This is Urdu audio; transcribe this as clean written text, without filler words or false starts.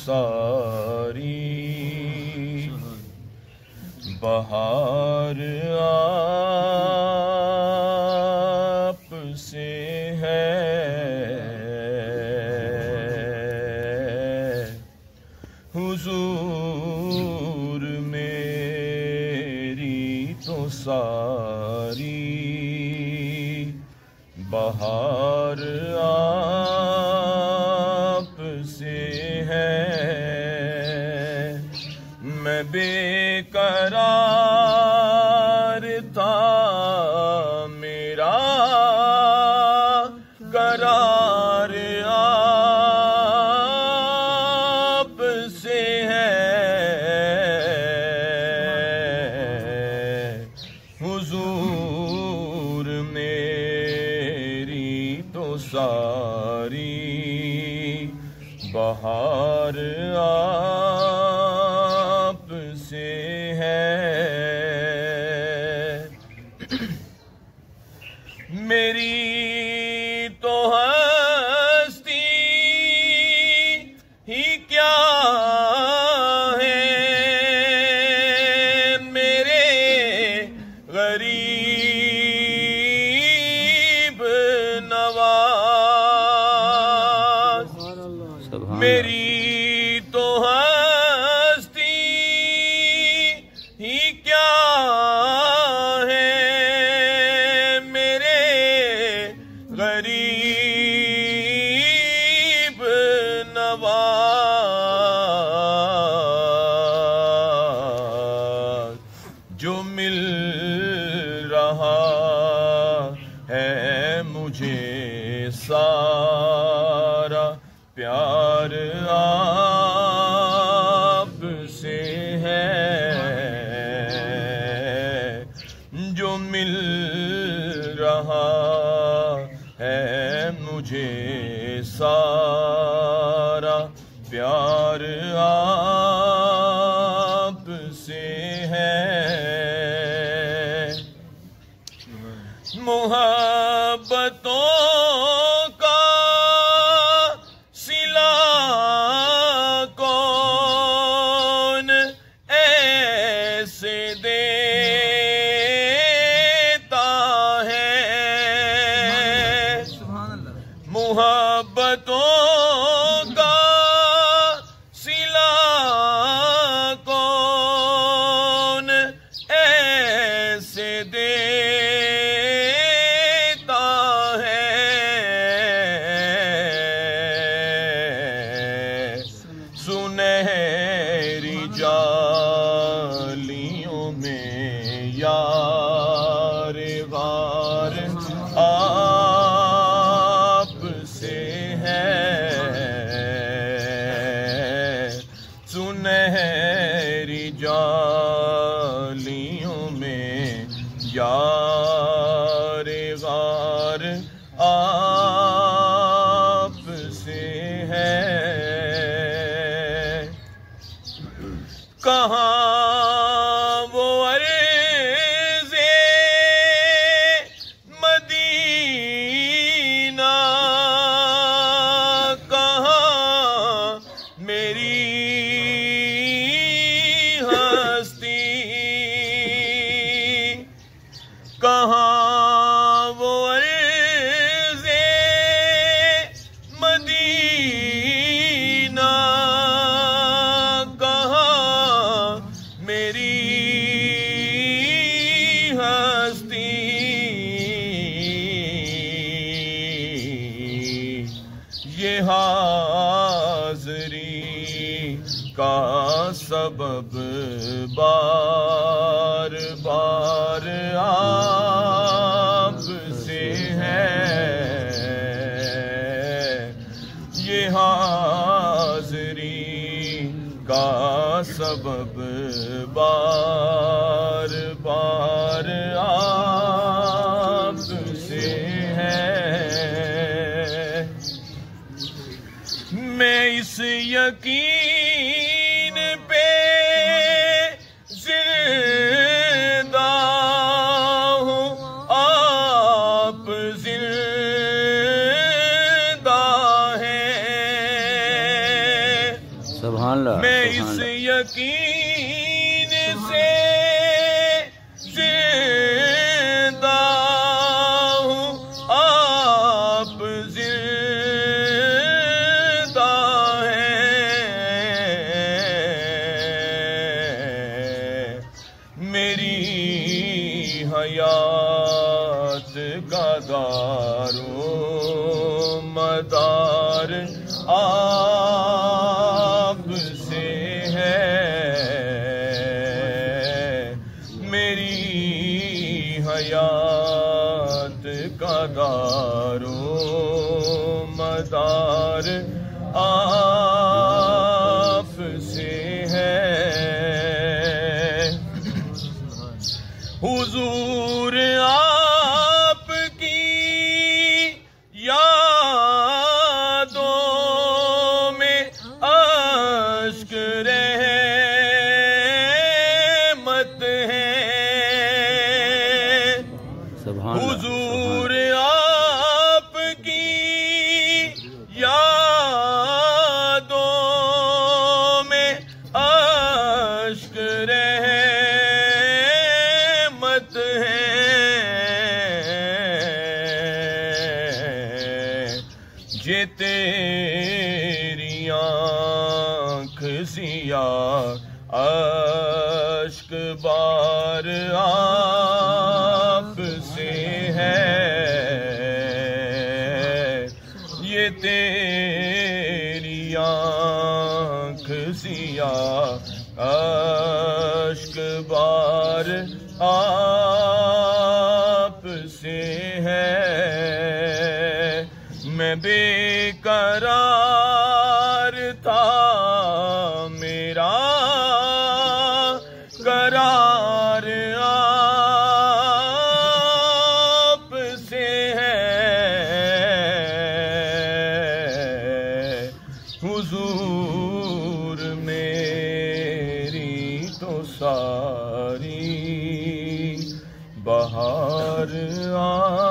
ساری بہار آپ سے ہے، حضور میری تو ساری بہار آپ سے ہے، میں بے قرار تھا میرا قرار آپ سے ہے، حضور میری تو ساری بہار آپ سے ہے، میری تو ہستی ہی کیا ہے، میرے غریب نواز، میری تو ہستی ہی کیا ہے، میرے غریب نواز، جو مل رہا ہے مجھے سارا پیار آپ سے ہے، جو مل رہا ہے مجھے سارا پیار آپ سے ہے، محبتوں کا صلہ کون ایسے دیتا ہے، محبتوں کا صلہ کون ایسے دیتا ہے، سنہری جالیوں میں یار غار آپ سے ہے، سنہری جالیوں میں یار غار آپ سے ہے، کہاں وہ عرض مدینہ، کہاں میری ہستی، کہاں وہ عرض مدینہ، کہاں میری ہستی، یہ حاضری کا سبب بار بار آپ سے ہے، یہ حاضری کا سبب بار بار آپ سے ہے، میں اس یقین پہ زندہ ہوں، آپ زندہ ہیں، یقین سے زندہ ہوں، آپ زندہ ہیں، میری حیات کا دار و مدار آپ سے ہے، میری حیات کا دار و مدار آپ سے ہے۔ حضور آپ کی یادوں میں اشک رحمت ہے، حضور آپ کی یادوں میں اشک رحمت ہے، یہ تیری آنکھ سیاہ اشک بار آپ سے ہے، یہ تیری آنکھ سیاہ اشک بار آپ سے ہے، میں بے قرار تھا، میرا قرار آپ سے ہے، حضور میری تو ساری بہار